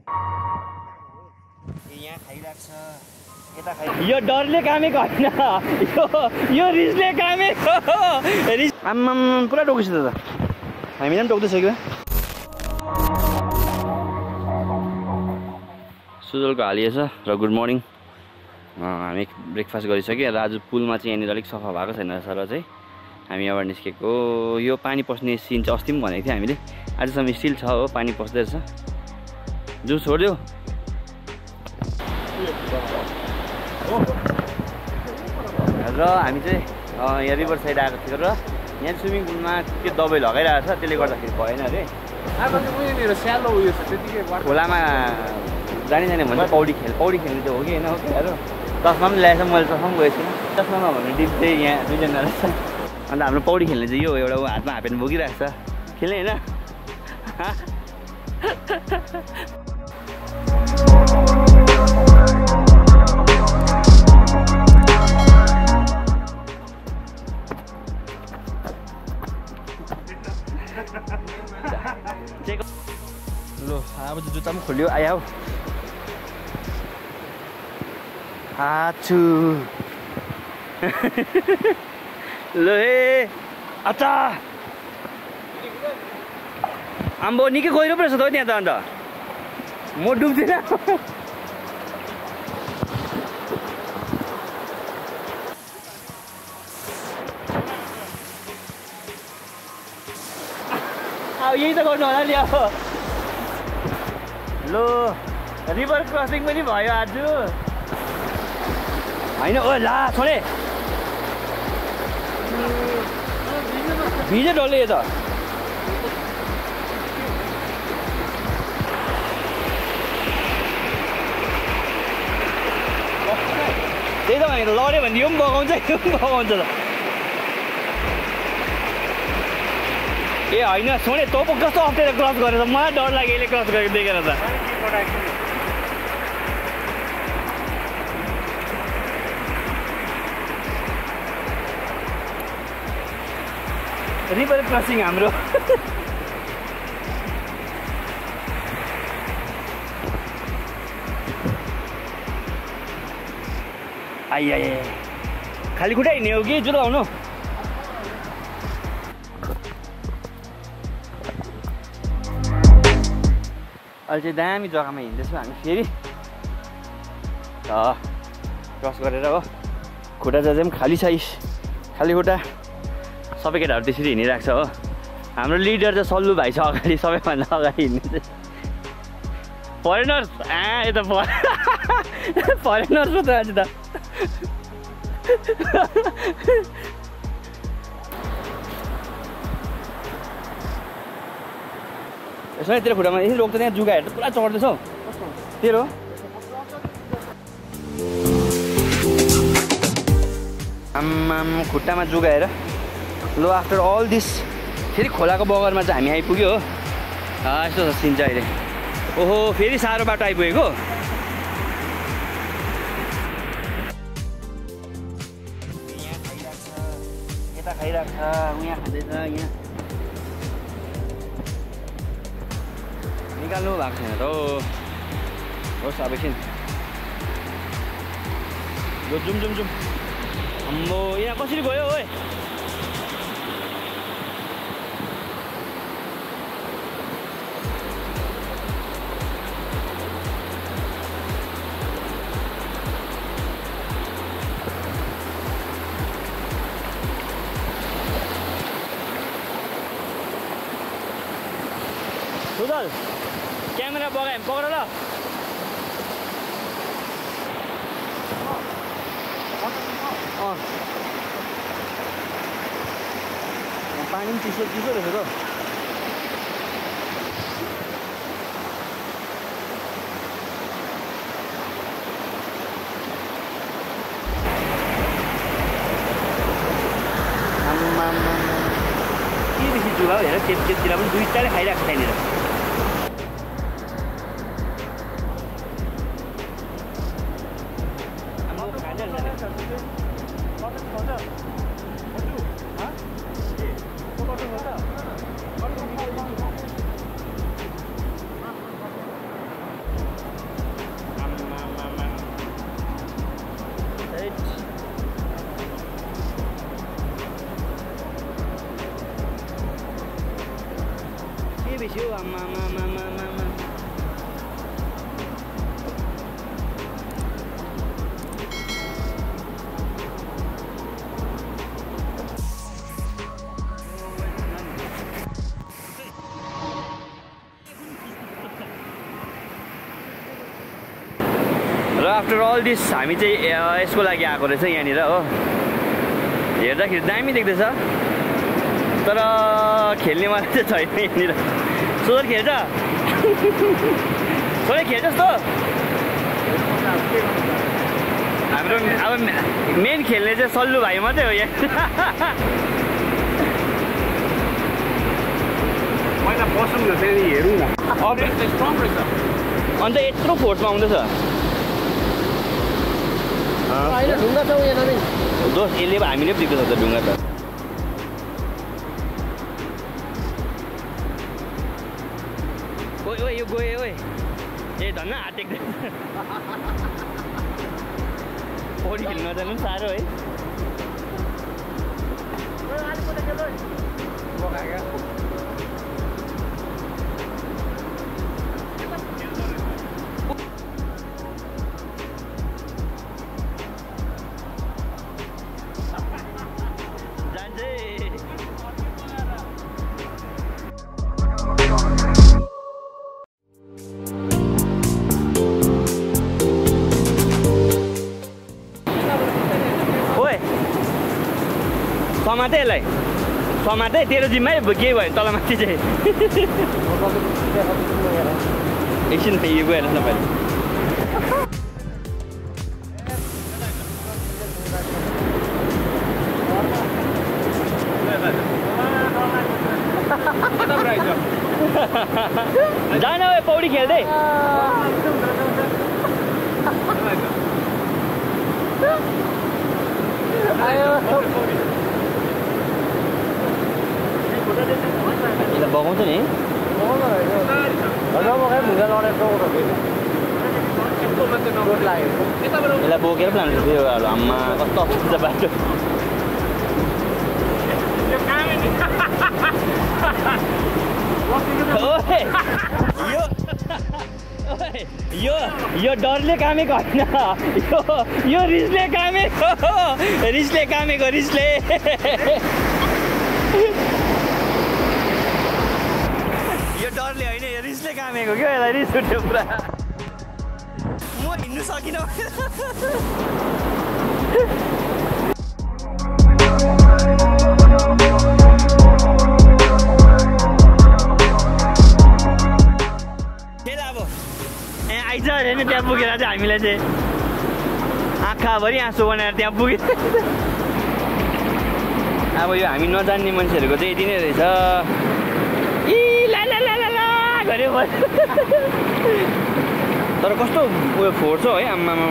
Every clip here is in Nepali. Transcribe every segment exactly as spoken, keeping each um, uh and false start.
यहाँ खाइराख्छ यता खाइ यो डरले कामै गर्न यो यो रिसले कामै रिस आम्माम पुरा टोकिछ त हामी पनि टोक्दैछ कि सुजलको हालिएछ र गुड मर्निङ हामी ब्रेकफास्ट गरिसक्यो राजु पुलमा चाहिँ यहाँनिर अलिक सफा भएको छैन सर चाहिँ हामी यहाँबाट निस्केको यो पानी पस्ने सिन चाहिँ अस्ति पनि भनेको थियो हामीले आजसम्म स्टिल छ हो पानी पस्दै रहेछ जु छोडिदियो र हामी चाहिँ यहाँ रिभर साइड आएको थियो र यहाँ स्विमिङ पुलमा के दबाई लगाइरहेको छ त्यसले गर्दाखेरि भएन अरे खोलामा जाने जाने भन्छ पौडी खेल पौडी खेल्ने चाहिँ हो कि होइन हो कि अरू चस्मा पनि ल्याएछ मैले चस्मा पनि गएको छैन चस्मा नभने डिप चाहिँ यहाँ दुईजना रहेछ अन्त हाम्रो पौडी खेल्ने चाहिँ यो एउटा हातमा हापेन बोकिरहेको छ खेल्ने होइन लो अब जुत्ता पनि खोल्यो आयो आछु ल हे अच्छा आम्बो निकै गहिरो पो रहेछ त हो त्यहाँ त अन्त म डुब्दिनँ अब यही त गर्नु होला नि अब लो रिभर क्रसिङ पनि भयो आज होइन ओ ला छोडे भिज्यो डल्लै यो त त्यही त भनेको लड्यो भने यो पनि बगाउँछ यो पनि बगाउँछ त ए होइन छोडे तँ पो कस्तो अप्ठ्यारो क्रस गरेर मलाई डर लाग्यो यसले क्रस गरेको देखेर त रिभर क्रसिङ हाम्रो आइ आइ खाली खुट्टा हिँड्ने हो कि जुत्ता आउनु अहिले चाहिँ दामी जग्गामा हिँड्दैछौँ हामी फेरि क्रस गरेर हो खुट्टा चाहिँ पनि खाली छ खाली खुट्टा सबै केटाहरू त्यसरी हिँडिरहेको छ हो हाम्रो लिडर चाहिँ सल्लु भाइ छ अगाडि सबैभन्दा अगाडि हिँड्ने चाहिँ फरेनर्स आ यता फरेनर्स पो त आज त यसो तेरो खुट्टामा यसरी रोक्छ त्यहाँ जुगाहरू त पुरा चढ्दैछ हौ तेरो आम्माम खुट्टामा जुगाएर लो आफ्टर अल दिस फेरि खोलाको बगरमा चाहिँ हामी आइपुग्यो हो यस्तो छ सिन चाहिँ अहिले ओहो फेरि साह्रो बाटो आइपुगेको यहाँ खाइरहेको छ यता खाइरहेको छ उहाँ खाँदैछ यहाँ निकाल्नु भएको छैन त हो होस् अब एकछिन यो जुम जुम जुम अम्बो यहाँ कसरी गयो हो सुजल क्यामेरा बगायो पक्र ल पानी पनि चिसो चिसो रहेछ त के बेसी जुगा हेर त्यतिर पनि दुईटाले खाइरहेको छ त्यहाँनिर र आफ्टर अल दिस हामी चाहिँ यसको लागि आएको रहेछ यहाँनिर हो। हेर्दाखेरि दामी देख्दैछ तर खेल्ने मात्र चाहिँ छैन यहाँनिर। सोर खेल्छ सोर खेल्छ जस्तो हाम्रो अब मेन खेल्ने चाहिँ सल्लु भाइ मात्रै हो यहाँ। पहिला बसौँ न फेरि हेरौँ न। अन्त यत्रो फोर्समा आउँदैछ ढुङ्गा छ यहाँ नै दोष यसले हामीले पो देख्दैछ त ढुङ्गा त। ओइ ओइ यो गयो ओइ ए धन्न हाटेको पौडी खेल्न नजानु पनि साह्रो है। समाते यसलाई समाते तेरो जिम्मै के भयो तलमाथि चाहिँ एकछिन फेरि गएर तपाईँ जान पौडी खेल्दै बगाउँछ नि यसलाई बोकेर पो लान्छ त्यो आम्मा कस्तो अप्ठ्यारो छ बाटो। यो यो डरले कामेको होइन यो यो रिसले कामेको रिसले कामेको रिसले यो डरले होइन यो रिसले कामेको क्या यसलाई रिस उठ्यो पुरा। म हिँड्नु सकिनँ आइज होइन त्यहाँ पुगेर चाहिँ हामीलाई चाहिँ आँखाभरि आँसु बनाएर त्यहाँ पुगे। अब यो हामी नजान्ने मान्छेहरूको चाहिँ यति नै रहेछ। इ ला ला ला ला ला गऱ्यो तर कस्तो उयो फोर्स हो है आम्मामा।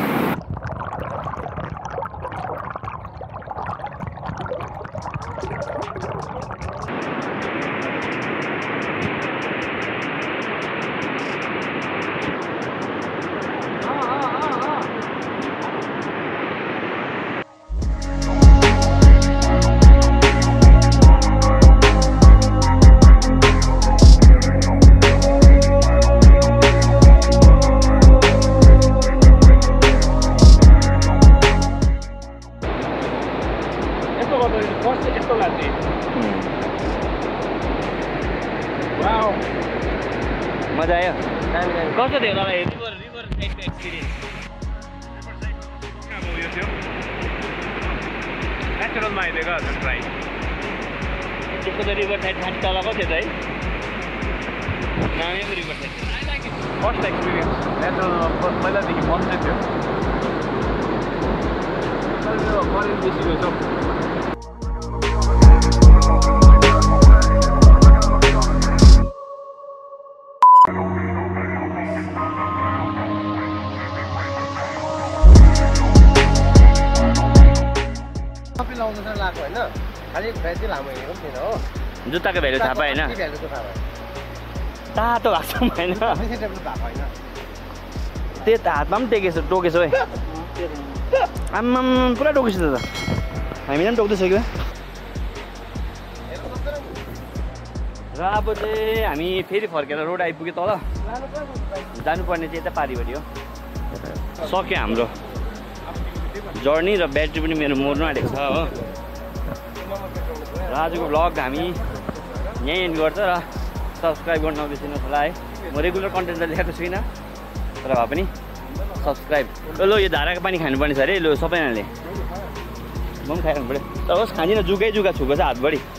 मजा आयो कस्तो थियो मलाई रिभर रिभर साइडको एक्सपिरियन्स? अब यो थियो नेचुरलमा आइदिएको हजुर ट्राई त्यसको त रिभर साइड माथि तलको थियो त है नामै रिभर साइड। फर्स्ट एक्सपिरियन्स नेचुरलमा पहिलादेखि मन चाहिँ थियो करेन्ट बेसी रहेछ। जुत्ताको भ्यालु थाहा पाएन तातो भएको छ होइन त्यो त हातमा पनि टेकेछ टोकेछ है आम्मा पुरा टोकेछ त हामीलाई पनि टोक्दैछ र अब चाहिँ हामी फेरि फर्केर रोड आइपुग्यो तल जानुपर्ने चाहिँ यता पारिपट्टि हो। सक्यो हाम्रो जर्नी र ब्याट्री पनि मेरो मर्नु आँटेको छ हो। र आजको भ्लग हामी यहीँ एन्ड गर्छ र सब्सक्राइब गर्न नबिर्सिनुहोस् होला है। म रेगुलर कन्टेन्ट त ल्याएको छुइनँ तर भए पनि सब्सक्राइब ल यो धाराको पानी खानुपर्ने छ अरे ल सबैजनाले म पनि खाइरहनु पऱ्यो तर होस् खाँदिनँ जुगै जुगा छुको छ हातभरि